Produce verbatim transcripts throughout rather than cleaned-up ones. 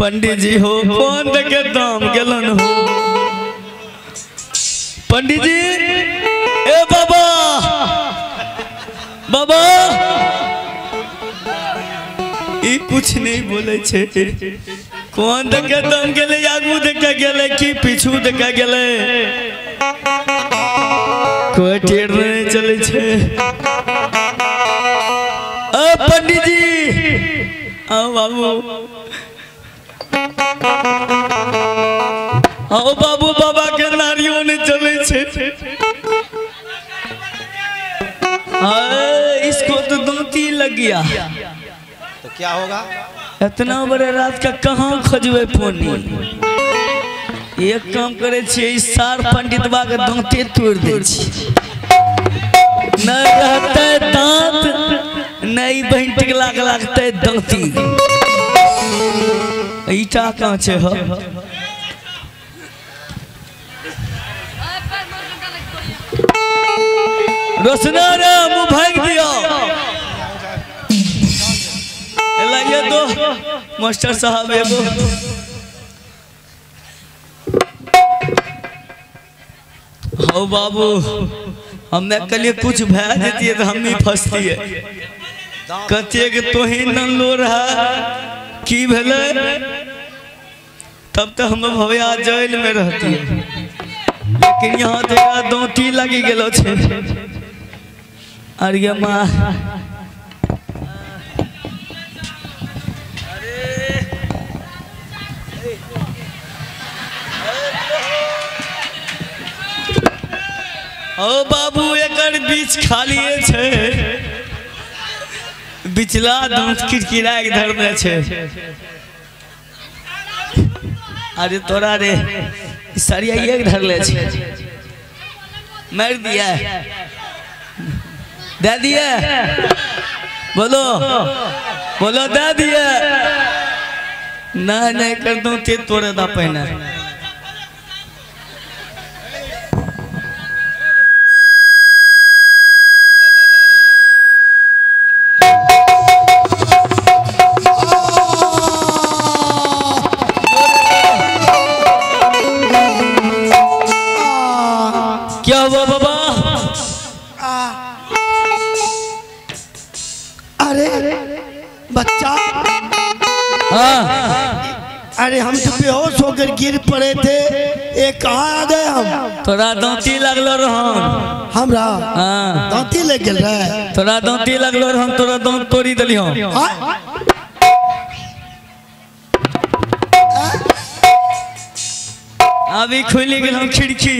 पंडित जी हो कौन देखे दाम गेलन हो पंडित जी ए बाबा बाबा ई कुछ नहीं बोले छे कौन देखे दाम गेले आगू देखे गेले कि पीछू देखे गेले कोई टेढ़ नहीं चले छे ओ पंडित जी आओ बाबू आओ बाबू बाबा के नारियों ने चले छे इसको तो दोती लग गया तो क्या होगा इतना बड़े रात का कहाँ खोजबे फोनी एक काम करे छे इस सार पंडित बा के दांते तोड़ दे छी न रहते दांत नहीं बहन टिकला के लगते दांती ईटा कहाँ छे हो रोशना रे मुँह भाग दिया लाइए दो मास्टर साहब एगो हो बाबू हमने कल कुछ भेज देती है तो हम ही फंसती है कहती कि तो ही न लो रहा की भेले तब तो हम भव्या जेल में रहती है लेकिन यहाँ तो दोटी लगी गेलो छे अरे माँ ओ बाबू एकर बीच खाली छे बिचला दांत किरकिरा के धर में छे अरे तोरा रे सरिया एक धर ले छे मार दिया दे दिया बोलो बोलो दे दिया ना नहीं कर दूं ते तोरे दा पहना क्या हुआ बाबा अरे बच्चा हाँ अरे हम तो बेहोश होकर गिर पड़े थे ये कहाँ आ गए हम तोरा दांती लगलो रहन हमरा हाँ दांती लग गेल रहे तोरा दांती लगलो रहन तोरा दांत तोड़ी दलियो अभी खुली गेल हम खिड़की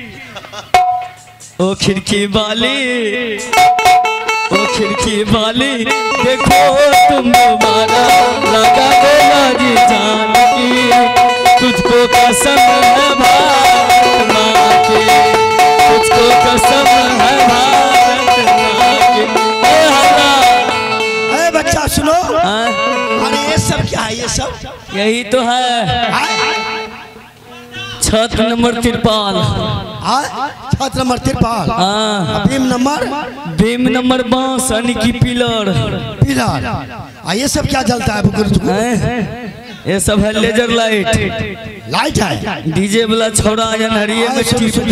ओ खिड़की वाली ओ खिड़की वाली देखो तुम दोबारा लगा देना जी जान की तुझको कसम है भारत माँ की तुझको कसम है भारत माँ की ए हल्ला अरे बच्चा सुनो हाँ? अरे ये सब क्या है ये सब यही तो है छत नंबर तिरपाल छत नंबर तिरपाल हाँ बीम नंबर बीम नंबर बांस यानी की पिलर पिलर आ ये सब क्या जलता है बुजुर्ग हैं? ये सब है लेजर लाइट लाइट है डीजे वाला छोड़ा जनहरिये में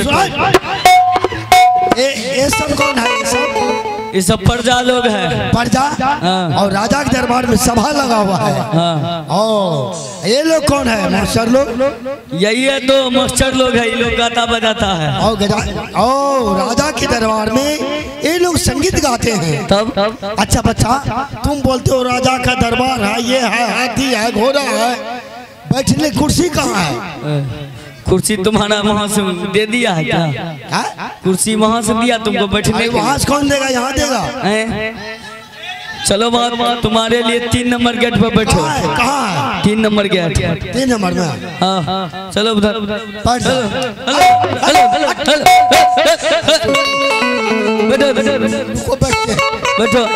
ये ये सब कौन है ये सब ये सब प्रजा लोग है प्रजा हाँ। और राजा के दरबार में सभा लगा हुआ है हाँ ओ ये लोग कौन है मास्टर लोग यही है तो मास्टर लोग है ये लोग गाता बजाता है और गजा ओ राजा के दरबार में ये लोग संगीत गाते हैं तब तब अच्छा बच्चा तुम बोलते हो राजा का दरबार है ये है हाथी है घोड़ा है बैठने कुर्सी कहाँ है कुर्सी तुम्हारा वहाँ से दे दिया है क्या हाँ? कुर्सी वहाँ से दिया तुमको बैठने के वहाँ से कौन देगा यहाँ देगा हैं? चलो बात तुम्हारे लिए तीन नंबर गेट पर बैठो कहाँ है कहाँ है तीन नंबर गेट तीन नंबर में हाँ चलो उधर बैठ जाओ। हेलो हेलो हेलो बैठो बैठो को बैठ के बैठो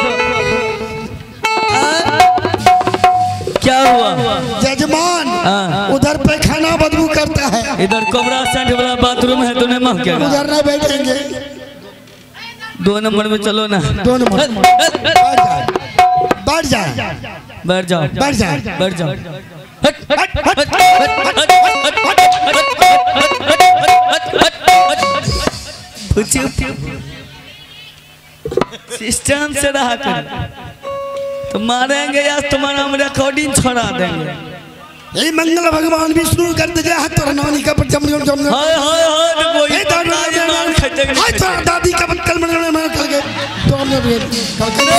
क्या हुआ जजमान हाँ। उधर पैखाना बदबू करता है इधर कोबरा सेंट वाला बाथरूम है तो नहीं महकेगा उधर नहीं बैठेंगे दो नंबर में चलो ना दो नंबर बैठ जाए बैठ जाओ बैठ जाए बैठ जाओ बैठ जाए बैठ जाओ सिस्टम से रहा कर तो मारेंगे या तुम्हारा हम रिकॉर्डिंग छोड़ा देंगे। यही मंगल भगवान विष्णु करते जाए हाथ तोरा नानी का जम जम जम हाय हाय हाय कोई ए दादी मार खचे हाय तोरा दादी का कल मन में कर के तो हमने कल के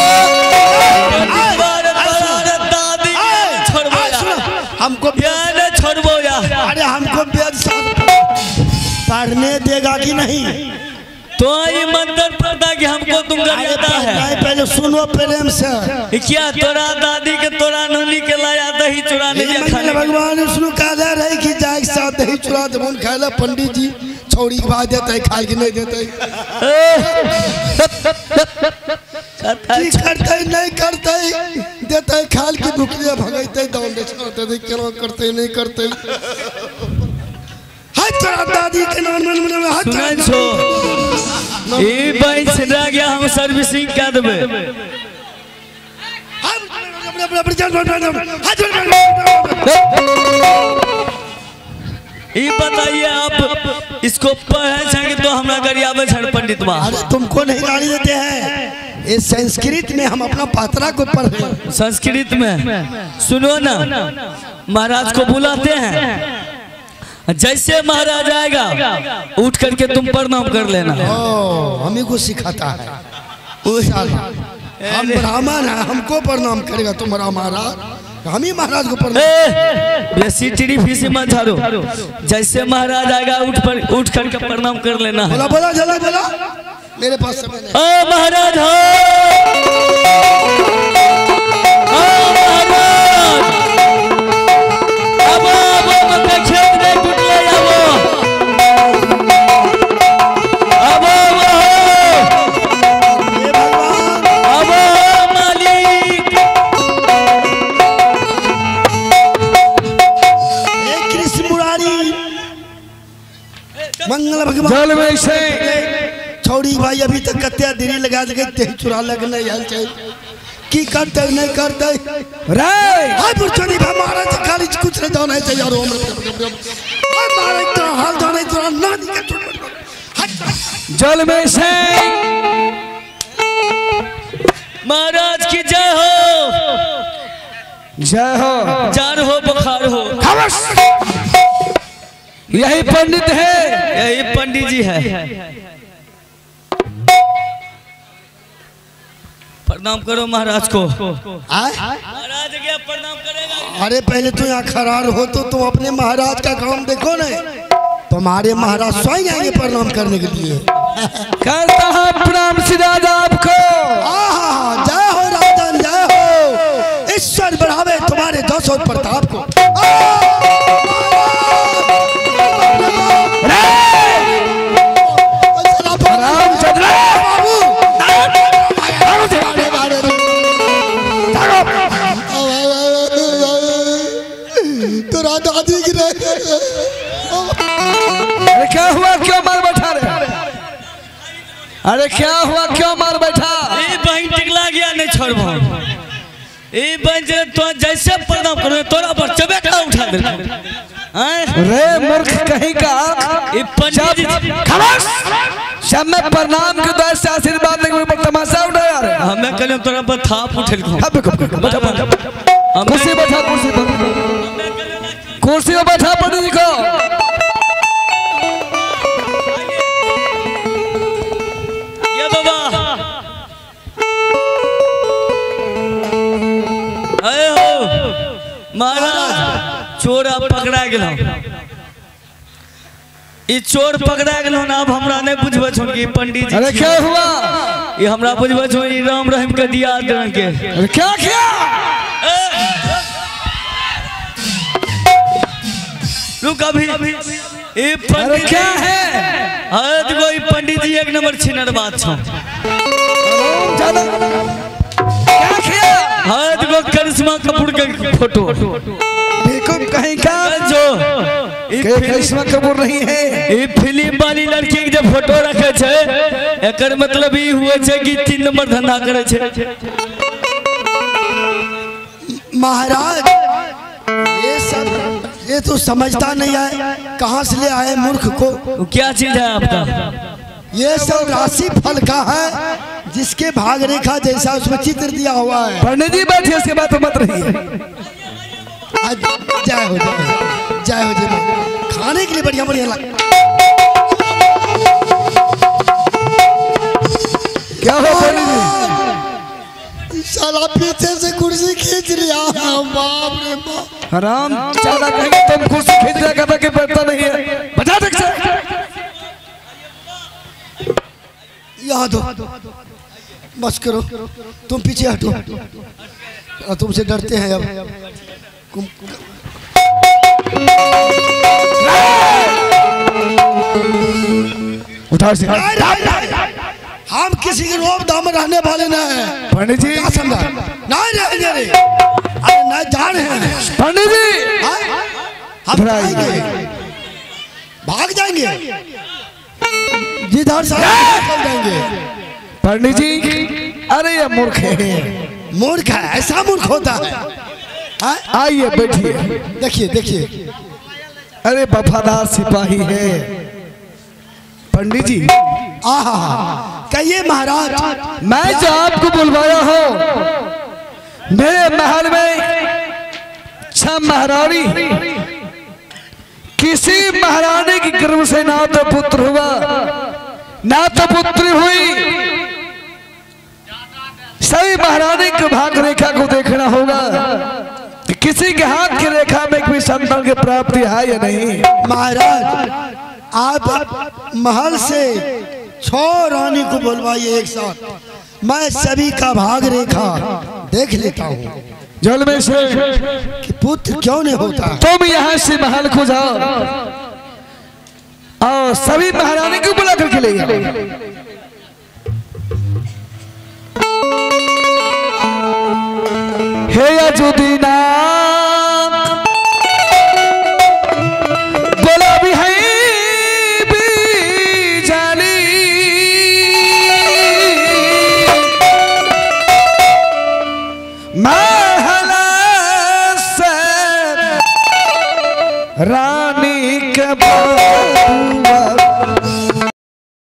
दादी छोड़बो हमको प्यार छोड़बो या अरे हमको बेद पढ़ने देगा कि नहीं? तो ये मंदिर पता कि हमको तुम जाता है। पहले सुनो प्रेम से क्या तोरा दादी के तोरा नानी के लाया दही चुराने जा खाने भगवान विष्णु कहा रहे कि जाए साथ दही चुरा जब खाए ला पंडित जी छोड़ी के बाद देते खाए के नहीं देते करते नहीं करते देते खाल की भूखिया भगते दौड़ते छोड़ते क्या करते नहीं करते दादी के नाम में सुनाई छो ए भाई छड़ा गया हम सर्विसिंग कर देबे। ये बताइए आप इसको पढ़े चाहिए तो हमरा गरिया में झड़ पंडित बा। अरे तुमको नहीं गाली देते हैं ये संस्कृत में हम अपना पात्रा को पढ़ रहे हैं। संस्कृत में सुनो ना महाराज को बुलाते हैं जैसे महाराज आएगा उठ करके तुम प्रणाम कर लेना। ओ, हमें को सिखाता है हम ब्राह्मण हैं हमको प्रणाम करेगा तुम्हारा महाराज हम ही महाराज को प्रणाम बेसी टीडी फीसी मत झाड़ो जैसे महाराज आएगा उठ पर उठ करके प्रणाम कर लेना। बोला बोला जला बोला मेरे पास समय नहीं। ओ महाराज हो ओ महाराज अब अब के खेत में टूटे जाओ अब ये भगवान अब मालिक ये कृष्ण मुरारी मंगल भगवान जल में से छोड़ी भाई अभी तक कत्या देरी लगा दे तेरी चुरा लगने यार चाहिए की करते नहीं करते रे हाय पुरचोरी हमारा तो खाली कुछ नहीं जाना है यार हाय मारे तो हाल जाने तो नानी का चुट जल में से महाराज की जय हो जय हो जार हो बुखार हो यही पंडित है यही पंडित जी है। प्रणाम करो महाराज को। आए महाराज क्या प्रणाम करेगा? अरे पहले तो यहाँ खरार हो तो तुम अपने महाराज का काम देखो ना तुम्हारे महाराज स्वयं आएंगे प्रणाम करने के लिए। करता है प्रणाम सिराज आपको। आहा जय हो राजन जय हो ईश्वर बढ़ावे तुम्हारे दस और प्रताप को। अरे क्या हुआ क्यों मार बैठा रे? अरे क्या हुआ क्यों मार बैठा? ए बहन टिकला गया नहीं छोड़बो ए बहन जे तो जैसे प्रणाम करो तोरा पर चबेटा उठा दे हैं रे मूर्ख कहीं का ए पंडित जी खलास जब मैं प्रणाम के द्वार से आशीर्वाद लेके ऊपर तमाशा उठाया रे हमें कल तोरा पर थाप उठल को अब बैठा कुर्सी बैठा कुर्सी कुर्सी पे बैठा पंडित जी को। ये बाबा आए हो महाराज चोरा पकड़ा गेल ई चोर पकड़ा गेल अब हमरा नहीं बुझबे छो कि पंडित जी अरे क्या हुआ ये हमरा बुझबे छो ई राम रहीम के दिया रंग के। अरे क्या किया रुक अभी ए अरे क्या है अरे देखो ई पंडित जी एक नंबर छिनर बात छो ज्यादा क्या किया हाँ देखो करिश्मा कपूर के फोटो देखो कहीं का जो करिश्मा कपूर नहीं है ये फिल्म वाली लड़की के जब फोटो रखे छे एकर मतलब ई हुए छे कि तीन नंबर धंधा करे छे। महाराज ये सब तो समझता नहीं है, कहाँ से ले आए मूर्ख को। वो क्या चीज है आपका? ये सब राशि फल का है, जिसके भाग रेखा जैसा उसमें चित्र दिया हुआ है। पंडित जी बैठिए, इसके बात मत रही है। जय हो जय जय हो जय। खाने के लिए बढ़िया बढ़िया लग। क्या हो पंडित जी? साला पीछे से कुर्सी खींच लिया। बाप रे बाप। हराम चाला कहेंगे तुम कुर्सी खींच लिया कहता कि बैठता नहीं है। बजा देख से यहाँ दो, बस करो, तुम पीछे हटो, तुमसे डरते हैं अब। उठा से हम किसी के रोब दाम रहने वाले न हैं। पंडित जी क्या समझा? नहीं रहेंगे रे, अरे नहीं जान है पंडित जी। हम जाएंगे, भाग जाएंगे, जिधर से चल जाएंगे। पंडित जी अरे ये मूर्ख है। मूर्ख है, ऐसा मूर्ख होता है। आइए बैठिए। देखिए देखिए, अरे वफादार सिपाही है पंडित जी। आहा कहिए महाराज। मैं जो आपको बुलवाया हूँ, मेरे महल में छह महारानी, किसी महारानी की गर्भ से ना तो पुत्र हुआ ना तो पुत्री हुई। सभी महारानी के भाग रेखा को देखना होगा कि किसी के हाथ की रेखा में कोई संतान की प्राप्ति है या नहीं। महाराज आप महल से छह रानी को बुलवाइए एक साथ, मैं सभी का भाग रेखा देख लेता हूँ। जल में से कि पुत्र क्यों नहीं होता। तुम यहाँ से महल को जाओ और सभी महारानी को बुला करके ले आओ। हे अजुदीना बोला भी है भी जानी, महला से रानी के